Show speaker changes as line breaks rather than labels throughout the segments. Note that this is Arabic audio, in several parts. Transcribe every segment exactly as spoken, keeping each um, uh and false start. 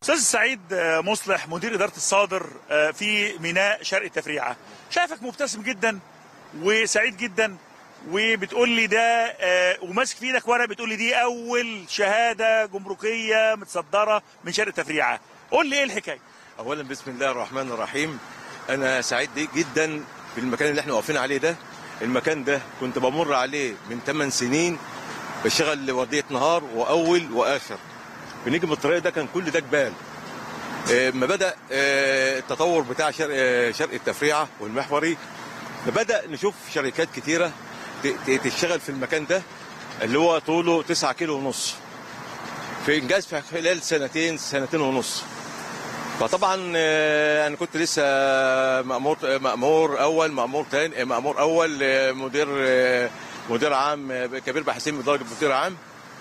استاذ سعيد مصلح مدير اداره الصادر في ميناء شرق التفريعه، شايفك مبتسم جدا وسعيد جدا وبتقول لي ده وماسك في ايدك ورقه بتقول لي دي اول شهاده جمركيه متصدره من شرق التفريعه، قول لي ايه الحكايه؟
اولا بسم الله الرحمن الرحيم، انا سعيد جدا بالمكان اللي احنا واقفين عليه ده. المكان ده كنت بمر عليه من ثمان سنين بشتغل ورديه نهار واول واخر، بنيجي من الطريق ده كان كل ده جبال. ما بدا التطور بتاع شرق شرق التفريعه والمحوري، بدا نشوف شركات كتيره تشتغل في المكان ده اللي هو طوله تسعة كيلو ونص في انجاز في خلال سنتين سنتين ونص. فطبعا انا كنت لسه مأمور مأمور اول مأمور ثاني مأمور اول مدير مدير عام كبير باحثين بدرجه مدير عام.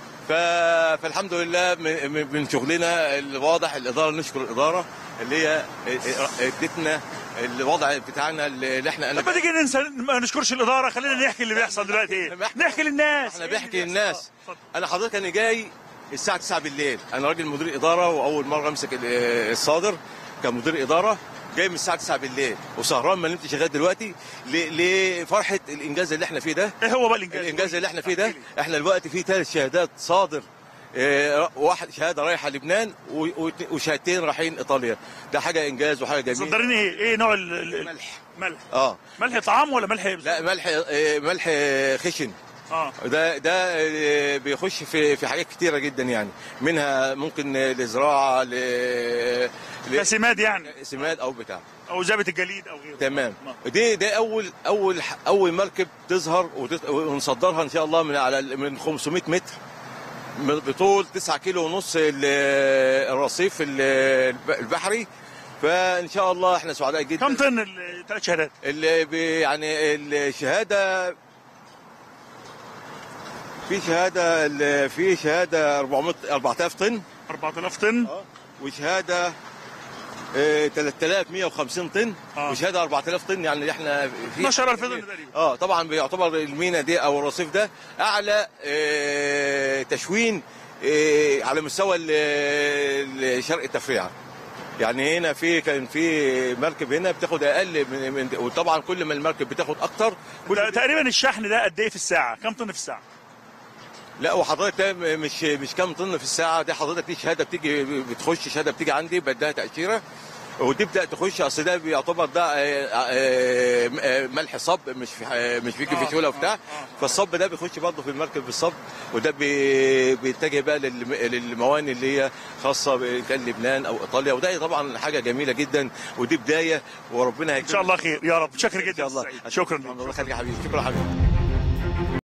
فالحمد لله من شغلنا الواضح الاداره، نشكر الاداره اللي هي ادتنا الوضع بتاعنا اللي احنا انا
طب تيجي ننسى ما نشكرش الاداره، خلينا نحكي اللي بيحصل دلوقتي ايه، نحكي للناس.
احنا بنحكي للناس. انا حضرتك انا جاي الساعه تسعة بالليل، انا راجل مدير اداره واول مره امسك الصادر كمدير اداره، جاي من الساعه تسعة بالليل وسهران ما نمتش لغايه دلوقتي لفرحه الانجاز اللي احنا فيه ده.
ايه هو بقى الانجاز؟
الانجاز اللي احنا فيه ده، احنا دلوقتي في ثلاث شهادات صادر، اه واحد شهاده رايحه لبنان وشهادتين رايحين ايطاليا. ده حاجه انجاز وحاجه جميله.
صدرين ايه؟ ايه نوع الملح؟ ملح.
اه
ملح طعام ولا ملح؟
لا ملح ملح خشن.
اه
ده ده بيخش في في حاجات كتيره جدا، يعني منها ممكن لزراعه ل
كسماد، يعني
سماد او بتاع
او جابه الجليد او غيره.
تمام. دي ده اول اول اول مركب تظهر ونصدرها ان شاء الله من على من خمسمائة متر بطول تسعة كيلو ونص الرصيف البحري. فان شاء الله احنا سعداء جدا.
كم طن الثلاث شهادات؟
اللي يعني الشهاده في شهاده في شهاده أربعمائة أربعة آلاف طن
أربعة آلاف طن
اه وشهاده اه ثلاثة آلاف ومائة وخمسين طن اه وشهاده أربعة آلاف طن، يعني احنا في
اثناشر ألف طن تقريبا.
اه طبعا بيعتبر المينا دي او الرصيف ده اعلى اه تشوين اه على مستوى شرق التفريعه. يعني هنا في كان في مركب هنا بتاخد اقل من, من وطبعا كل ما المركب بتاخد اكتر
كل تقريبا. الشحن ده قد ايه في الساعه؟ كم طن في الساعه؟
لا وحضرتك ده مش مش كام طن في الساعه، دي حضرتك دي شهاده بتيجي بتخش شهاده بتيجي عندي بدها تاشيره وتبدا تخش. اصل ده بيعتبر ده ملح صب، مش في مش بيجي في شوله وبتاع. فالصب ده بيخش برضه في المركب بالصب، وده بيتجه بقى للمواني اللي هي خاصه كان لبنان او ايطاليا. وده طبعا حاجه جميله جدا ودي بدايه وربنا
ان شاء الله خير يا رب. شكرا جدا.
ان شاء الله.
شكرا.
الله يخليك يا حبيبي. شكرا يا حبيبي.